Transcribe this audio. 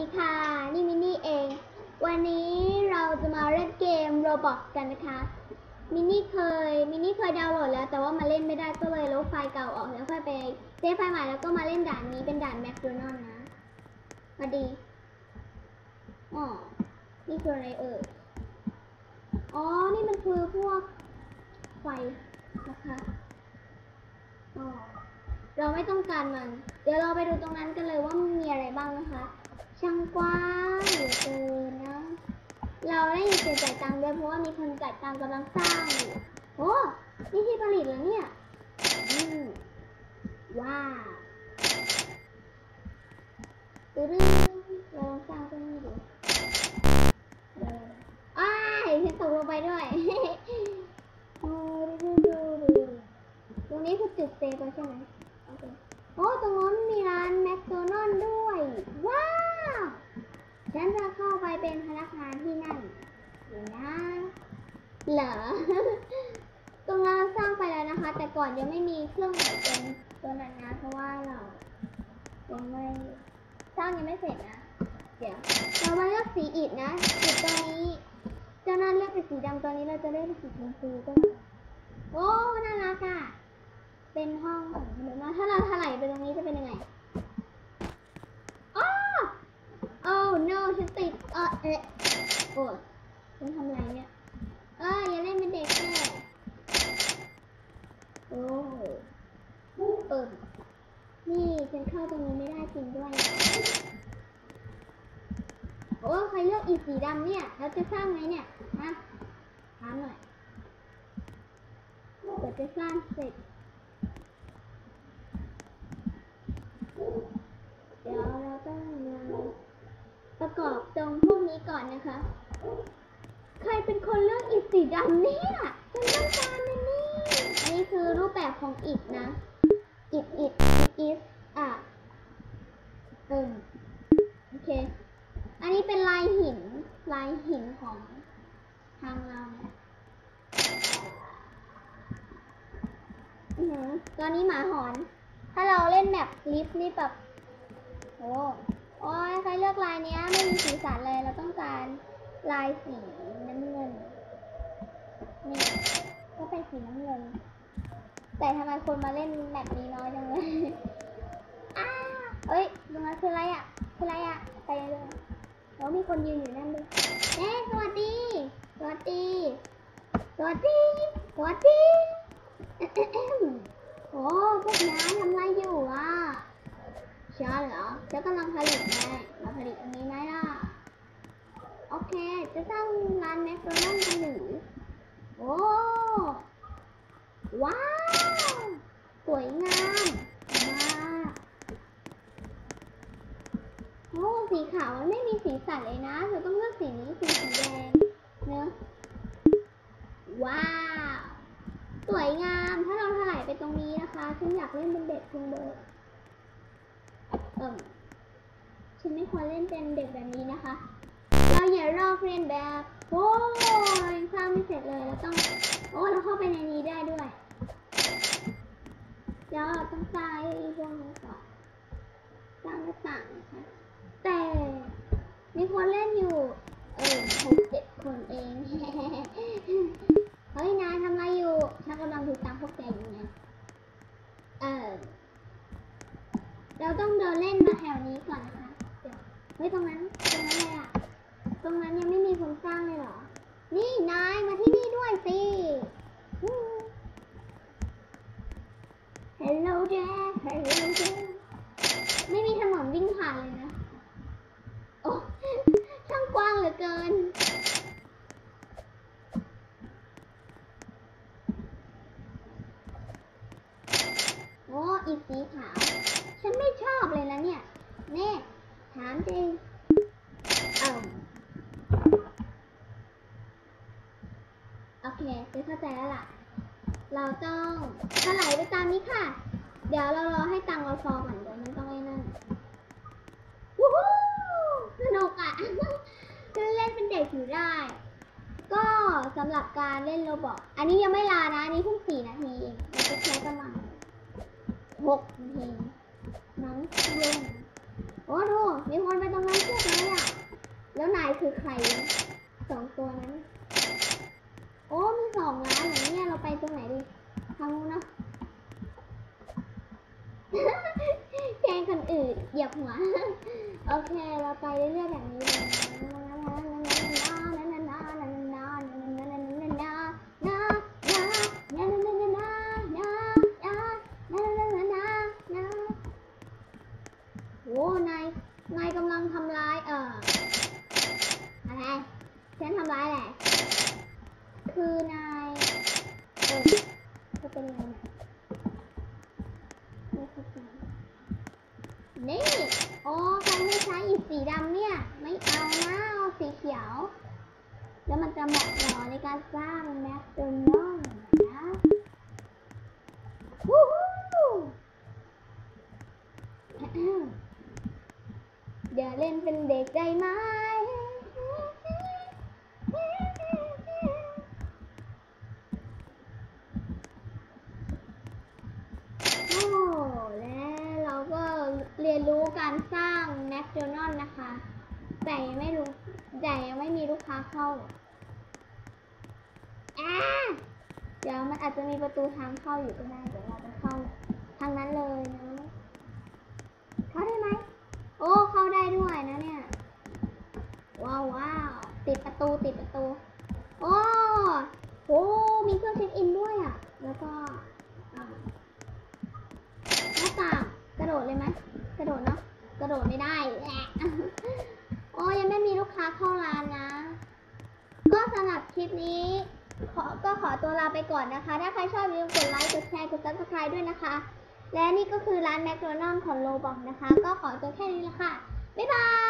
ดีค่ะนี่มินนี่เองวันนี้เราจะมาเล่นเกม Roblox กันนะคะมินนี่เคยดาวน์โหลดแล้วแต่ว่ามาเล่นไม่ได้ก็เลยลบไฟล์เก่าออกแล้วค่อยไปเซฟไฟล์ใหม่แล้วก็มาเล่นด่านนี้เป็นด่านแมคโดนัลด์นะสวัสดีอ๋อนี่คืออะไรอ๋อนี่มันคือพวกไฟนะคะอ๋อเราไม่ต้องการมันเดี๋ยวเราไปดูตรงนั้นกันเลยว่ามีอะไรบ้างนะคะช่างกว้างเหลือเกินนะเราได้ยินเสียงจ่ายตังค์ด้วยเพราะว่ามีคนจ่ายตังค์กำลังสร้างอยู่โอ้นี่ที่ผลิตแล้วเนี่ยว้าวเราลองสร้างตรงนี้ดูฉันตกลงไปด้วยตรงนี้คือจุดเซฟแล้วใช่ไหมโอ้ตรงนั้นมีร้านแมคโดนัลด์ด้วยว้าวฉันจะเข้าไปเป็นพนักงานที่นั่นเดี๋ยวนะเหรอ ตรงนั้นสร้างไปแล้วนะคะแต่ก่อนยังไม่มีเครื่องหมายเป็นตัวนั้นนะเพราะว่าเรายังไม่สร้างยังไม่เสร็จนะเดี๋ยวเรามาเลือกสีอิฐนะอิฐตัวนี้เจ้านั้นเลือกเป็นสีดำตัวนี้เราจะเลือกเป็นสีชมพูก็ได้โอ้น่ารักอ่ะเป็นห้องของเดี๋ยวนะถ้าเราถลายไปตรงนี้จะเป็นยังไงโอ้ no ฉันติดโอ้ฉันทำอะไรเนี่ยอย่าเล่นเป็นเด็กแค่โอ้นี่ฉันเข้าตรงนี้ไม่ได้จริงด้วยโอ้ใครเลือกอีสีดำเนี่ยเราจะสร้างไหมเนี่ยฮะถามหน่อยเดี๋ยวจะสร้างเสร็จเดี๋ยวเราต้องประกอบตรงพวกนี้ก่อนนะคะใครเป็นคนเลือกอิฐสีดำเนี่ยฉันต้องการนะนี่อันนี้คือรูปแบบของอิฐนะอิฐโอเคอันนี้เป็นลายหินของทางเราตอนนี้หมาหอนถ้าเราเล่นแบบลิฟต์นี่แบบโอ้ยใครเลือกลายนี้ไม่มีสีสันเลยเราต้องการลายสีน้ำเงินนี่ก็เป็นสีน้ำเงินแต่ทำไมคนมาเล่นแบบนี้น้อยจังเลยเอ้ยตรงนั้นคืออะไรไปเลยแล้วมีคนยืนอยู่นั่นด้วยสวัสดีโอ้พวกนายทำไรอยู่ช้าเหรอจะกำลังผลิตไงมาผลิตอันนี้ไหมล่ะโอเคจะสร้างร้านแมคโดนัลด์กันหรือโอ้ว้าวสวยงามมากโอ้สีขาวมันไม่มีสีสันเลยนะเราต้องเลือกสีนี้สีแดงเนอะว้าวสวยงามถ้าเราถลายไปตรงนี้นะคะฉันอยากเล่นเป็นเด็กจังเลยฉันไม่ควรเล่นเป็นเด็กแบบนี้นะคะเราอย่ารอเรียนแบบโอ้ยสร้างไม่เสร็จเลยเราต้องเราเข้าไปในนี้ได้ด้วยเดี๋ยวเราต้องสร้างพวกนี้ก่อนสร้างหน้าต่างนะคะแต่มีคนเล่นอยู่6-7 คนเองเฮ้ยนายทำอะไรอยู่ฉันกำลังดูตามพวกแกอยู่ไงเราต้องเดินเล่นมาแถวนี้ก่อนนะคะเฮ้ยตรงนั้นอะไรตรงนั้นยังไม่มีคนสร้างเลยเหรอนี่นายมาที่นี่ด้วยสิ Hello there ไม่มีถนนวิ่งผ่านเลยนะโอ้ช่างกว้างเหลือเกินอีสีขาวฉันไม่ชอบเลยนะเนี่ยถามจริงโอเคเข้าใจแล้วล่ะเราต้องถลายไปตามนี้ค่ะเดี๋ยวเรารอให้ตังค์เราพอก่อนเดี๋ยวมันต้องไอ้นั่นวู้ฮู้สนุกจะเล่นเป็นเด็กอยู่ได้ก็สำหรับการเล่นโรบอทอันนี้ยังไม่ลานะอันนี้เพิ่ง4 นาทีเองเราจะใช้ประมาณ6 นาทีมั้งโอ้ดูมีคนไปตรงนั้นเยอะเลยเหยียบหัว โอเคเราไปเรื่อยๆแบบนี้เลยโอ้นายกำลังทำร้ายอะไรฉันทำร้ายแหละคือนายจะเป็นอะไรนะไม่เข้าใจนี่โอ้ใครไม่ใช้อิฐสีดำเนี่ยไม่เอานะเอาสีเขียวแล้วมันจะเหมาะหรอในการสร้างแมคโดนัลด์นะวู้ฮู้เดี๋ยวเล่นเป็นเด็กได้ไหมโอ้และเราก็เรียนรู้การสร้างแมคโดนัลด์นะคะแต่ยังไม่มีลูกค้าเข้าเดี๋ยวมันอาจจะมีประตูทางเข้าอยู่ก็ได้เดี๋ยวเราจะเข้าทางนั้นเลยนะเข้าได้ไหมโอ้เข้าได้ด้วยนะเนี่ยว้าวติดประตูโอ้โหมีเครื่องเช็คอินด้วยอ่ะแล้วก็หน้าต่างกระโดดเลยไหมกระโดดเนาะกระโดดไม่ได้แหละโอ้ยังไม่มีลูกค้าเข้าร้านนะก็สำหรับคลิปนี้ขอตัวลาไปก่อนนะคะถ้าใครชอบอย่าลืมกดไลค์กดแชร์กด Subscribe ด้วยนะคะและนี่ก็คือร้านแมคโดนัลด์ของโรบ็อกนะคะก็ขอตัวแค่นี้ละค่ะบ๊ายบาย